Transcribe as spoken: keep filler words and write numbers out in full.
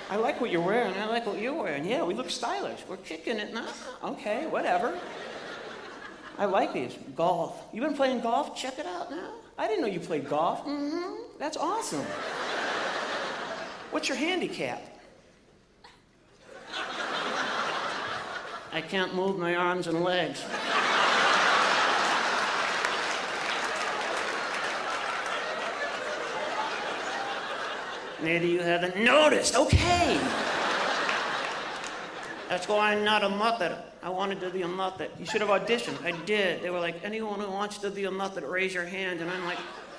I like what you're wearing. I like what you're wearing. Yeah, we look stylish. We're kicking it now. Okay, whatever. I like these. Golf. You been playing golf? Check it out now. I didn't know you played golf. Mm-hmm. That's awesome. What's your handicap? I can't move my arms and legs. Maybe you haven't noticed. Okay. That's why I'm not a Muppet. I wanted to be a Muppet. You should have auditioned. I did. They were like, anyone who wants to be a Muppet, raise your hand. And I'm like,